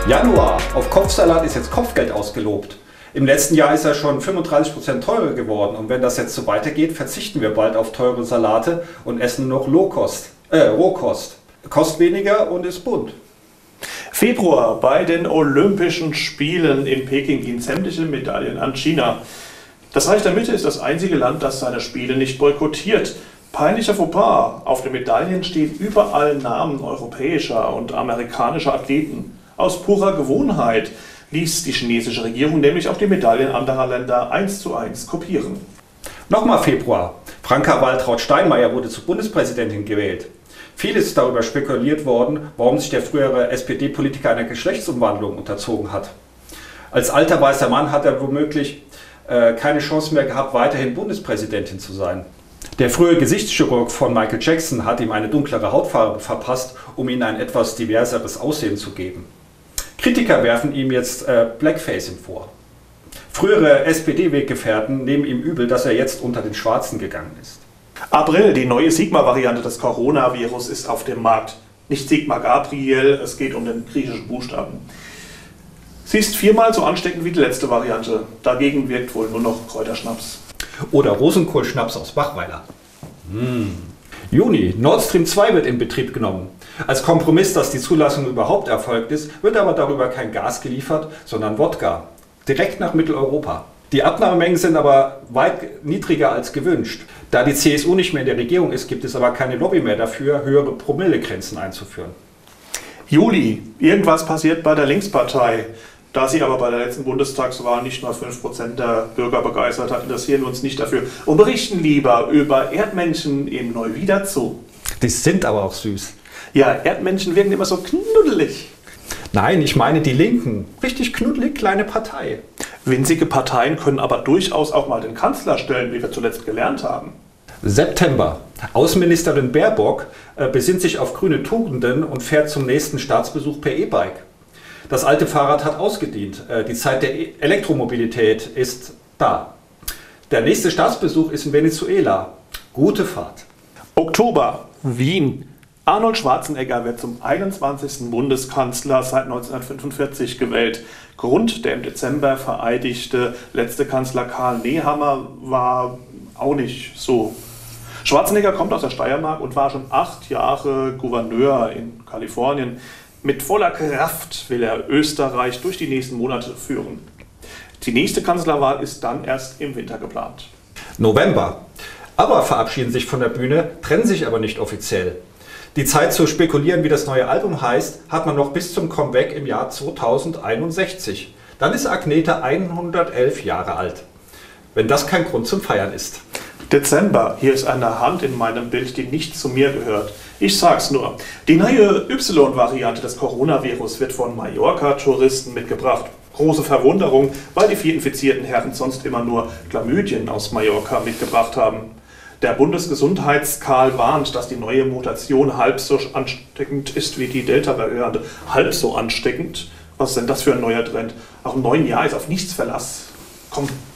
Januar. Auf Kopfsalat ist jetzt Kopfgeld ausgelobt. Im letzten Jahr ist er schon 35% teurer geworden und wenn das jetzt so weitergeht, verzichten wir bald auf teure Salate und essen nur noch Rohkost. Kostet weniger und ist bunt. Februar. Bei den Olympischen Spielen in Peking gehen sämtliche Medaillen an China. Das Reich der Mitte ist das einzige Land, das seine Spiele nicht boykottiert. Peinlicher Fauxpas. Auf den Medaillen stehen überall Namen europäischer und amerikanischer Athleten. Aus purer Gewohnheit ließ die chinesische Regierung nämlich auch die Medaillen anderer Länder 1:1 kopieren. Nochmal Februar. Franka Waltraud-Steinmeier wurde zur Bundespräsidentin gewählt. Viel ist darüber spekuliert worden, warum sich der frühere SPD-Politiker einer Geschlechtsumwandlung unterzogen hat. Als alter weißer Mann hat er womöglich keine Chance mehr gehabt, weiterhin Bundespräsidentin zu sein. Der frühere Gesichtschirurg von Michael Jackson hat ihm eine dunklere Hautfarbe verpasst, um ihm ein etwas diverseres Aussehen zu geben. Kritiker werfen ihm jetzt Blackfacing vor. Frühere SPD-Weggefährten nehmen ihm übel, dass er jetzt unter den Schwarzen gegangen ist. April, die neue Sigma-Variante des Coronavirus ist auf dem Markt. Nicht Sigma Gabriel, es geht um den griechischen Buchstaben. Sie ist 4-mal so ansteckend wie die letzte Variante. Dagegen wirkt wohl nur noch Kräuterschnaps. Oder Rosenkohlschnaps aus Bachweiler. Juni, Nord Stream 2 wird in Betrieb genommen. Als Kompromiss, dass die Zulassung überhaupt erfolgt ist, wird aber darüber kein Gas geliefert, sondern Wodka. Direkt nach Mitteleuropa. Die Abnahmemengen sind aber weit niedriger als gewünscht. Da die CSU nicht mehr in der Regierung ist, gibt es aber keine Lobby mehr dafür, höhere Promillegrenzen einzuführen. Juli, irgendwas passiert bei der Linkspartei. Da sie aber bei der letzten Bundestagswahl nicht nur 5% der Bürger begeistert hat, interessieren wir uns nicht dafür und berichten lieber über Erdmännchen im Neuwieder Zoo. Die sind aber auch süß. Ja, Erdmännchen wirken immer so knuddelig. Nein, ich meine die Linken. Richtig knuddelig kleine Partei. Winzige Parteien können aber durchaus auch mal den Kanzler stellen, wie wir zuletzt gelernt haben. September. Außenministerin Baerbock besinnt sich auf grüne Tugenden und fährt zum nächsten Staatsbesuch per E-Bike. Das alte Fahrrad hat ausgedient. Die Zeit der Elektromobilität ist da. Der nächste Staatsbesuch ist in Venezuela. Gute Fahrt. Oktober. Wien. Arnold Schwarzenegger wird zum 21. Bundeskanzler seit 1945 gewählt. Grund, der im Dezember vereidigte letzte Kanzler Karl Nehammer, war auch nicht so. Schwarzenegger kommt aus der Steiermark und war schon 8 Jahre Gouverneur in Kalifornien. Mit voller Kraft will er Österreich durch die nächsten Monate führen. Die nächste Kanzlerwahl ist dann erst im Winter geplant. November. Aber verabschieden sich von der Bühne, trennen sich aber nicht offiziell. Die Zeit zu spekulieren, wie das neue Album heißt, hat man noch bis zum Comeback im Jahr 2061. Dann ist Agnete 111 Jahre alt. Wenn das kein Grund zum Feiern ist. Dezember. Hier ist eine Hand in meinem Bild, die nicht zu mir gehört. Ich sag's nur. Die neue Y-Variante des Coronavirus wird von Mallorca-Touristen mitgebracht. Große Verwunderung, weil die 4 infizierten Herren sonst immer nur Chlamydien aus Mallorca mitgebracht haben. Der Bundesgesundheitskarl warnt, dass die neue Mutation halb so ansteckend ist wie die Delta-Variante. Halb so ansteckend? Was ist denn das für ein neuer Trend? Auch im neuen Jahr ist auf nichts Verlass. Komm,